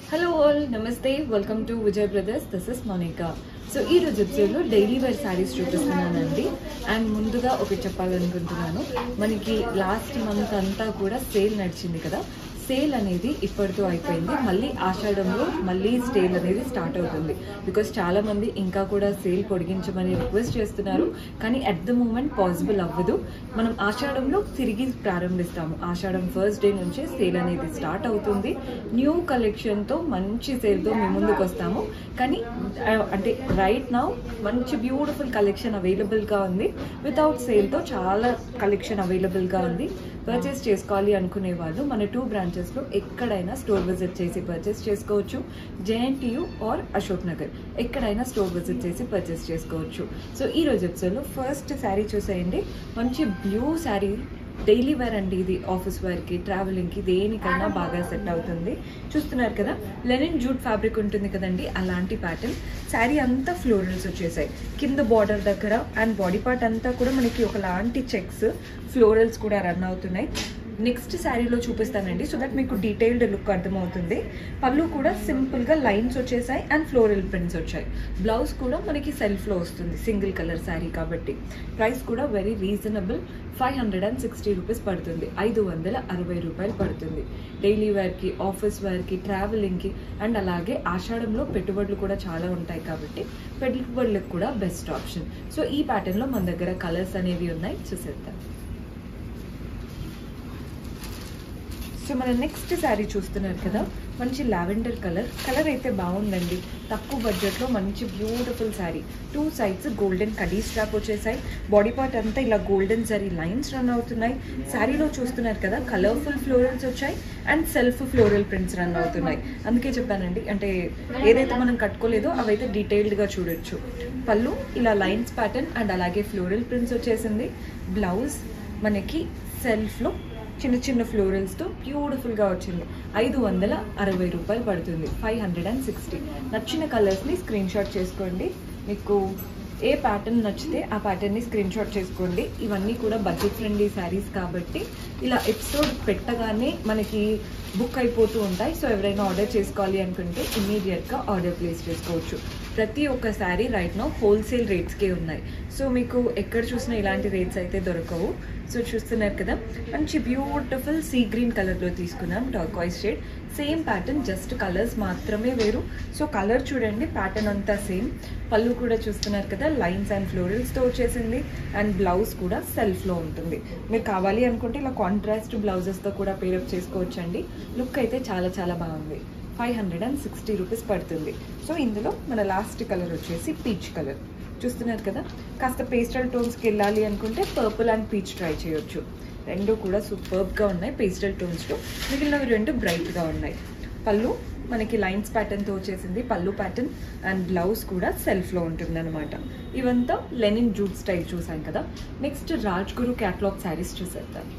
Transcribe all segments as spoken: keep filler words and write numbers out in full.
Hello all, Namaste, welcome to Vijay Brothers. This is Monica. So ఈ రోజు ఎపిసోడ్లో daily wear saris చూపిస్తున్నానండి. And ముందుగా ఒకటి చెప్పాలనుకుంటున్నాను, మనకి లాస్ట్ మంత్ అంతా కూడా సేల్ నడిచింది కదా. సేల్ అనేది ఇప్పటితో అయిపోయింది. మళ్ళీ ఆషాఢంలో మళ్ళీ సేల్ అనేది స్టార్ట్ అవుతుంది. బికాస్ చాలామంది ఇంకా కూడా సేల్ పొడిగించమని రిక్వెస్ట్ చేస్తున్నారు, కానీ అట్ ద మూమెంట్ పాసిబుల్ అవ్వదు. మనం ఆషాఢంలో తిరిగి ప్రారంభిస్తాము. ఆషాఢం ఫస్ట్ డే నుంచే సేల్ అనేది స్టార్ట్ అవుతుంది. న్యూ కలెక్షన్తో మంచి సేల్తో మీ ముందుకు వస్తాము. కానీ అంటే రైట్ నౌ మంచి బ్యూటిఫుల్ కలెక్షన్ అవైలబుల్గా ఉంది. వితౌట్ సేల్తో చాలా కలెక్షన్ అవైలబుల్గా ఉంది. పర్చేస్ చేసుకోవాలి అనుకునే వాళ్ళు మన టూ బ్రాంచెస్లో ఎక్కడైనా స్టోర్ విజిట్ చేసి పర్చేస్ చేసుకోవచ్చు. జేఎన్టీయూ ఆర్ అశోక్ నగర్ ఎక్కడైనా స్టోర్ విజిట్ చేసి పర్చేస్ చేసుకోవచ్చు. సో ఈ రోజు ఎపిసోడ్లో ఫస్ట్ శారీ చూసేయండి. మంచి బ్లూ శారీ, డైలీ వేర్ అండి. ఇది ఆఫీస్ వేర్కి, ట్రావెలింగ్కి, దేనికైనా బాగా సెట్ అవుతుంది. చూస్తున్నారు కదా, లెనిన్ జూట్ ఫ్యాబ్రిక్ ఉంటుంది కదండి, అలాంటి ప్యాటర్న్. శారీ అంతా ఫ్లోరల్స్ వచ్చేసాయి కింద బార్డర్ దగ్గర. అండ్ బాడీ పార్ట్ అంతా కూడా మనకి ఒకలాంటి చెక్స్, ఫ్లోరల్స్ కూడా రన్ అవుతున్నాయి. నెక్స్ట్ శారీలో చూపిస్తానండి, సో దట్ మీకు డీటెయిల్డ్ లుక్ అర్థమవుతుంది. పళ్ళు కూడా సింపుల్గా లైన్స్ వచ్చేసాయి అండ్ ఫ్లోరల్ ప్రింట్స్ వచ్చాయి. బ్లౌజ్ కూడా మనకి సెల్ఫ్లో వస్తుంది, సింగిల్ కలర్ శారీ కాబట్టి. ప్రైస్ కూడా very reasonable, five hundred and sixty rupees పడుతుంది. ఐదు వందల అరవై రూపాయలు పడుతుంది. డైలీ వేర్కి, ఆఫీస్ వేర్కి, ట్రావెలింగ్కి అండ్ అలాగే ఆషాఢంలో పెట్టుబడులు కూడా చాలా ఉంటాయి కాబట్టి పెట్టుబడులకు కూడా బెస్ట్ ఆప్షన్. సో ఈ ప్యాటర్న్లో మన దగ్గర కలర్స్ అనేవి ఉన్నాయి, చూసేద్దాం. సో మన నెక్స్ట్ శారీ చూస్తున్నారు కదా, మంచి లావెండర్ కలర్. కలర్ అయితే బాగుందండి. తక్కువ బడ్జెట్లో మంచి beautiful sari. Two sides golden కడీ స్ట్రాప్ వచ్చేసాయి. బాడీ పార్ట్ అంతా ఇలా గోల్డెన్ జరీ లైన్స్ రన్ అవుతున్నాయి. శారీలో చూస్తున్నారు కదా, కలర్ఫుల్ ఫ్లోరల్స్ వచ్చాయి and self floral prints run అవుతున్నాయి. అందుకే చెప్పానండి, అంటే ఏదైతే మనం కట్టుకోలేదో అవైతే డీటెయిల్డ్గా చూడొచ్చు. పళ్ళు ఇలా లైన్స్ ప్యాటర్న్ అండ్ అలాగే ఫ్లోరల్ ప్రింట్స్ వచ్చేసింది. బ్లౌజ్ మనకి సెల్ఫ్లో చిన్న చిన్న ఫ్లోరల్స్తో బ్యూటిఫుల్గా వచ్చింది. ఐదు వందల అరవై రూపాయలు పడుతుంది, ఫైవ్ హండ్రెడ్ అండ్ సిక్స్టీ. నచ్చిన కలర్స్ని స్క్రీన్ షాట్ చేసుకోండి. మీకు ఏ ప్యాటర్న్ నచ్చితే ఆ ప్యాటర్న్ని స్క్రీన్ షాట్ చేసుకోండి. ఇవన్నీ కూడా బడ్జెట్ ఫ్రెండ్లీ శారీస్ కాబట్టి ఇలా ఎపిసోడ్ పెట్టగానే మనకి బుక్ అయిపోతూ ఉంటాయి. సో ఎవరైనా ఆర్డర్ చేసుకోవాలి అనుకుంటే ఇమ్మీడియట్గా ఆర్డర్ ప్లేస్ చేసుకోవచ్చు. ప్రతి ఒక్క శారీ రైట్ నౌ హోల్సేల్ రేట్స్కే ఉన్నాయి. సో మీకు ఎక్కడ చూసినా ఇలాంటి రేట్స్ అయితే దొరకవు. సో చూస్తున్నారు కదా, మంచి బ్యూటిఫుల్ సీ గ్రీన్ కలర్లో తీసుకున్నాం, turquoise shade. Same pattern, just colours మాత్రమే వేరు. సో కలర్ చూడండి, ప్యాటర్న్ అంతా సేమ్. పళ్ళు కూడా చూస్తున్నారు కదా, లైన్స్ అండ్ ఫ్లోరల్స్తో వచ్చేసింది. అండ్ బ్లౌజ్ కూడా సెల్ఫ్లో ఉంటుంది. మీరు కావాలి అనుకుంటే ఇలా కాంట్రాస్ట్ బ్లౌజెస్తో కూడా పేరప్ చేసుకోవచ్చండి. లుక్ అయితే చాలా చాలా బాగుంది. Five hundred and sixty rupees పడుతుంది. సో ఇందులో మన లాస్ట్ కలర్ వచ్చేసి పీచ్ కలర్. చూస్తున్నారు కదా, కాస్త పేస్టల్ టోన్స్కి వెళ్ళాలి అనుకుంటే పర్పుల్ అండ్ పీచ్ ట్రై చేయొచ్చు. రెండు కూడా సూపర్బ్గా ఉన్నాయి పేస్టల్ టోన్స్లో. మిగిలినవి రెండు బ్రైట్గా ఉన్నాయి. పళ్ళు మనకి లైన్స్ ప్యాటర్న్తో వచ్చేసింది, పళ్ళు ప్యాటర్న్. అండ్ బ్లౌజ్ కూడా సెల్ఫ్లో ఉంటుంది అనమాట. ఇవంతా లెనిన్ జూట్ స్టైల్ చూసాం కదా. నెక్స్ట్ రాజ్గురు క్యాటలాగ్ శారీస్ చూసేద్దాం.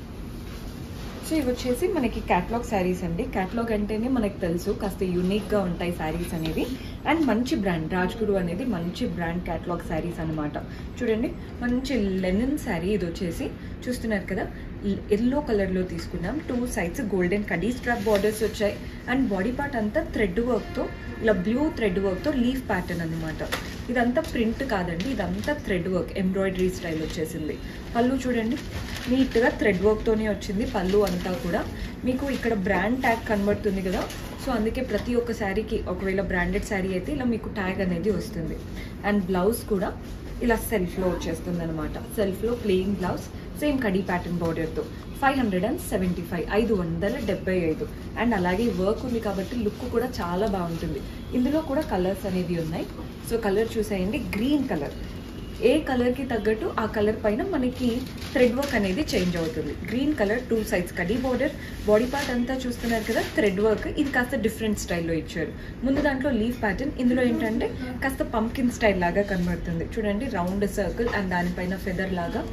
సో ఇవి వచ్చేసి మనకి క్యాటలాగ్ శారీస్ అండి. క్యాటలాగ్ అంటేనే మనకు తెలుసు, కాస్త యూనిక్గా ఉంటాయి శారీస్ అనేవి. అండ్ మంచి బ్రాండ్ రాజ్గురు అనేది మంచి బ్రాండ్ క్యాటలాగ్ శారీస్ అనమాట. చూడండి, మంచి లెనిన్ శారీ ఇది వచ్చేసి. చూస్తున్నారు కదా, ఎల్లో కలర్లో తీసుకున్నాం. టూ సైడ్స్ గోల్డెన్ కడీ స్ట్రాప్ బార్డర్స్ వచ్చాయి. అండ్ బాడీ పార్ట్ అంతా థ్రెడ్ వర్క్తో, ఇలా బ్లూ థ్రెడ్ వర్క్తో లీఫ్ ప్యాటర్న్ అనమాట. ఇదంతా ప్రింట్ కాదండి, ఇదంతా థ్రెడ్ వర్క్, ఎంబ్రాయిడరీ స్టైల్ వచ్చేసింది. పళ్ళు చూడండి, నీట్గా థ్రెడ్ వర్క్తోనే వచ్చింది పళ్ళు అంతా కూడా. మీకు ఇక్కడ బ్రాండ్ ట్యాగ్ కనబడుతుంది కదా, సో అందుకే ప్రతి ఒక్క శారీకి, ఒకవేళ బ్రాండెడ్ శారీ అయితే ఇలా మీకు ట్యాగ్ అనేది వస్తుంది. అండ్ బ్లౌజ్ కూడా ఇలా సెల్ఫ్లో వచ్చేస్తుంది అనమాట. సెల్ఫ్లో ప్లెయిన్ బ్లౌజ్, సేమ్ కడీ ప్యాటర్న్ బార్డర్తో. Five hundred and seventy five ఐదు వందల డెబ్బై ఐదు. అండ్ అలాగే వర్క్ ఉంది కాబట్టి లుక్ కూడా చాలా బాగుంటుంది. ఇందులో కూడా కలర్స్ అనేవి ఉన్నాయి. సో కలర్ చూసేయండి, గ్రీన్ కలర్. ఏ కలర్కి తగ్గట్టు ఆ కలర్ పైన మనకి థ్రెడ్ వర్క్ అనేది చేంజ్ అవుతుంది. గ్రీన్ కలర్, టూ సైడ్స్ కడీ బార్డర్. బాడీ పార్ట్ అంతా చూస్తున్నారు కదా, థ్రెడ్ వర్క్. ఇది కాస్త డిఫరెంట్ స్టైల్లో ఇచ్చారు. ముందు దాంట్లో లీఫ్ ప్యాటర్న్, ఇందులో ఏంటంటే కాస్త పంకిన్ స్టైల్ లాగా కనబడుతుంది. చూడండి, రౌండ్ సర్కిల్ అండ్ దానిపైన ఫెదర్ లాగా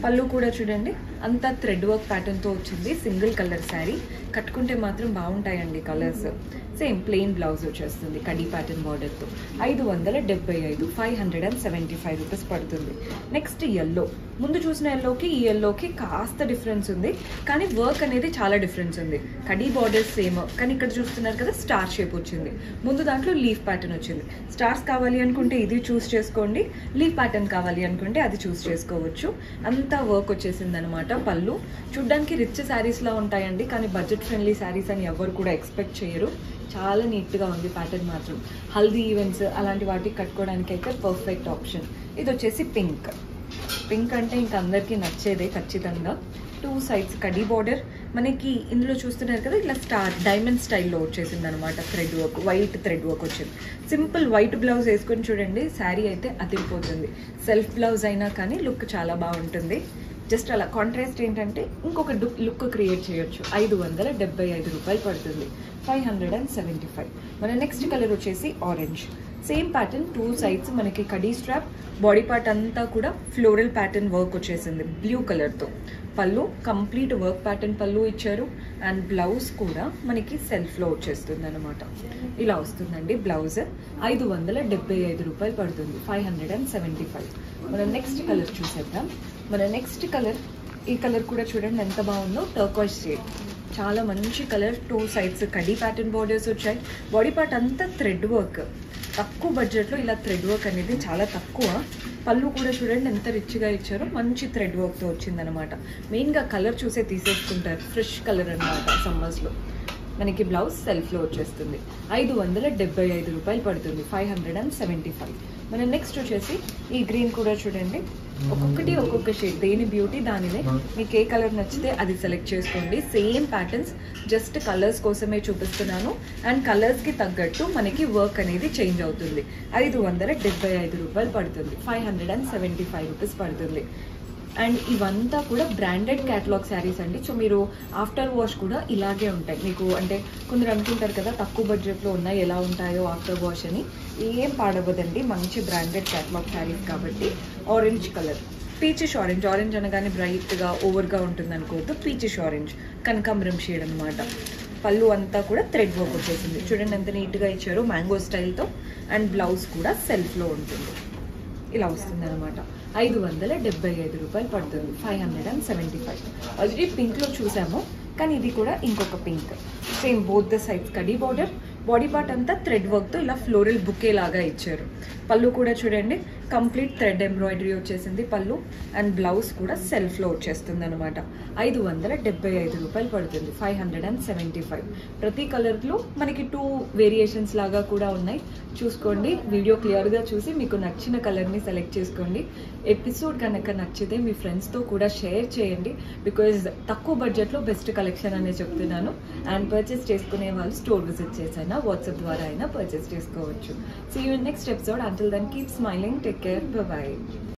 పళ్ళు కూడా చూడండి అంతా థ్రెడ్ వర్క్ ప్యాటర్న్తో వచ్చింది. సింగిల్ కలర్ శారీ, కట్టుకుంటే మాత్రం బాగుంటాయండి కలర్స్. సేమ్ ప్లెయిన్ బ్లౌజ్ వచ్చేస్తుంది కడీ ప్యాటర్న్ బార్డర్తో. ఐదు వందల డెబ్బై ఐదు five hundred and seventy five rupees పడుతుంది. Next yellow. ముందు చూసిన ఎల్లోకి ఈ ఎల్లోకి కాస్త డిఫరెన్స్ ఉంది, కానీ వర్క్ అనేది చాలా డిఫరెన్స్ ఉంది. కడీ బార్డర్ సేమ్, కానీ ఇక్కడ చూస్తున్నారు కదా స్టార్ షేప్ వచ్చింది. ముందు దాంట్లో లీఫ్ ప్యాటర్న్ వచ్చింది. స్టార్స్ కావాలి అనుకుంటే ఇది చూస్ చేసుకోండి, లీఫ్ ప్యాటర్న్ కావాలి అనుకుంటే అది చూస్ చేసుకోవచ్చు. అంతా వర్క్ వచ్చేసింది అనమాట. పళ్ళు చూడ్డానికి రిచ్ శారీస్లా ఉంటాయండి, కానీ బడ్జెట్ ఫ్రెండ్లీ శారీస్ అని ఎవరు కూడా ఎక్స్పెక్ట్ చేయరు. చాలా నీట్గా ఉంది ప్యాటర్న్ మాత్రం. హల్దీ ఈవెంట్స్ అలాంటి వాటికి కట్టుకోవడానికి అయితే పర్ఫెక్ట్ ఆప్షన్. ఇది వచ్చేసి పింక్. పింక్ అంటే ఇంక అందరికీ నచ్చేదే ఖచ్చితంగా. టూ సైడ్స్ కడీ బార్డర్. మనకి ఇందులో చూస్తున్నారు కదా ఇట్లా స్టార్ డైమండ్ స్టైల్లో వచ్చేసింది అనమాట. Thread work, white thread work వచ్చింది. సింపుల్ వైట్ బ్లౌజ్ వేసుకొని చూడండి, శారీ అయితే అదిరిపోతుంది. సెల్ఫ్ బ్లౌజ్ అయినా కానీ లుక్ చాలా బాగుంటుంది. జస్ట్ అలా కాంట్రాస్ట్ ఏంటంటే ఇంకొక లుక్ క్రియేట్ చేయొచ్చు. ఐదు వందల డెబ్బై ఐదు రూపాయలు పడుతుంది. Five hundred and seventy five. మన నెక్స్ట్ కలర్ వచ్చేసి orange. Same pattern, two sides మనకి కడీ స్ట్రాప్, బాడీ పార్ట్ అంతా కూడా ఫ్లోరల్ ప్యాటర్న్ వర్క్ వచ్చేసింది బ్లూ కలర్తో. పళ్ళు కంప్లీట్ వర్క్ ప్యాటర్న్ పళ్ళు ఇచ్చారు. అండ్ బ్లౌజ్ కూడా మనకి సెల్ఫ్లో వచ్చేస్తుంది అనమాట. ఇలా వస్తుందండి బ్లౌజ్. ఐదు వందల డెబ్బై ఐదు రూపాయలు పడుతుంది. Five hundred and seventy five. మన నెక్స్ట్ కలర్ చూసేద్దాం. మన నెక్స్ట్ కలర్, ఈ కలర్ కూడా చూడండి ఎంత బాగుందో, టర్కాయిస్ షేడ్. చాలా మంచి కలర్. టూ సైడ్స్ కడీ ప్యాటర్న్ బార్డర్స్ వచ్చాయి. బాడీ పార్ట్ అంతా థ్రెడ్ వర్క్. తక్కువ బడ్జెట్లో ఇలా థ్రెడ్ వర్క్ అనేది చాలా తక్కువ. పళ్ళు కూడా చూడండి ఎంత రిచ్గా ఇచ్చారో, మంచి థ్రెడ్ వర్క్తో వచ్చిందనమాట. మెయిన్గా కలర్ చూసే తీసేసుకుంటారు, ఫ్రెష్ కలర్ అనమాట సమ్మర్స్లో. మనకి బ్లౌజ్ సెల్ఫ్లో వచ్చేస్తుంది. ఐదు వందల డెబ్బై ఐదు రూపాయలు పడుతుంది. Five hundred and seventy five. మన నెక్స్ట్ వచ్చేసి ఈ గ్రీన్ కూడా చూడండి, ఒక్కొక్కటి ఒక్కొక్క షేడ్. దేని బ్యూటీ దానిదే. మీకు ఏ కలర్ నచ్చితే అది సెలెక్ట్ చేసుకోండి. సేమ్ ప్యాటర్న్స్, జస్ట్ కలర్స్ కోసమే చూపిస్తున్నాను. అండ్ కలర్స్కి తగ్గట్టు మనకి వర్క్ అనేది చేంజ్ అవుతుంది. ఐదు వందల డెబ్బై ఐదు రూపాయలు పడుతుంది. Five hundred and seventy five rupees పడుతుంది. అండ్ ఇవంతా కూడా బ్రాండెడ్ క్యాటలాగ్ శారీస్ అండి. సో మీరు ఆఫ్టర్ వాష్ కూడా ఇలాగే ఉంటాయి మీకు. అంటే కొందరు అనుకుంటారు కదా తక్కువ బడ్జెట్లో ఉన్నాయి ఎలా ఉంటాయో ఆఫ్టర్ వాష్ అని. ఏం పాడవదండి, మంచి బ్రాండెడ్ క్యాటలాగ్ శారీస్ కాబట్టి. Orange colour, peachish orange. Orange అనగానే బ్రైట్గా ఓవర్గా ఉంటుంది అనుకోవద్దు. పీచిష్ ఆరెంజ్, కనకాంబరం షేడ్ అనమాట. పళ్ళు అంతా కూడా థ్రెడ్ వర్క్ వచ్చేసింది. చూడండి ఎంత నీట్గా ఇచ్చారో మ్యాంగో స్టైల్తో. అండ్ బ్లౌజ్ కూడా సెల్ఫ్లో ఉంటుంది. ఇలా వస్తుంది అనమాట. ఐదు వందల డెబ్బై ఐదు రూపాయలు పడుతుంది. Five hundred and seventy five. Already పింక్లో చూసాము, కానీ ఇది కూడా ఇంకొక pink. Same both the sides కడీ బార్డర్. బాడీ పార్ట్ అంతా థ్రెడ్ వర్క్తో ఇలా ఫ్లోరల్ బుకే లాగా ఇచ్చారు. పళ్ళు కూడా చూడండి కంప్లీట్ థ్రెడ్ ఎంబ్రాయిడరీ వచ్చేసింది పళ్ళు. అండ్ బ్లౌజ్ కూడా సెల్ఫ్లో వచ్చేస్తుంది అనమాట. ఐదు వందల డెబ్బై ఐదు రూపాయలు పడుతుంది. Five hundred and seventy five. ప్రతి కలర్లో మనకి టూ వేరియేషన్స్ లాగా కూడా ఉన్నాయి. చూసుకోండి, వీడియో క్లియర్గా చూసి మీకు నచ్చిన కలర్ని సెలెక్ట్ చేసుకోండి. ఎపిసోడ్ కనుక నచ్చితే మీ ఫ్రెండ్స్తో కూడా షేర్ చేయండి. బికాజ్ తక్కువ బడ్జెట్లో బెస్ట్ కలెక్షన్ అనే చెప్తున్నాను. అండ్ పర్చేస్ చేసుకునే వాళ్ళు స్టోర్ విజిట్ చేసైనా వాట్సాప్ ద్వారా అయినా పర్చేస్ చేసుకోవచ్చు. See you in next episode. Until then keep smiling. Take care. Bye by.